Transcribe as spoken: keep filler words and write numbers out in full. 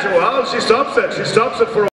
well, she stops it. She stops it for a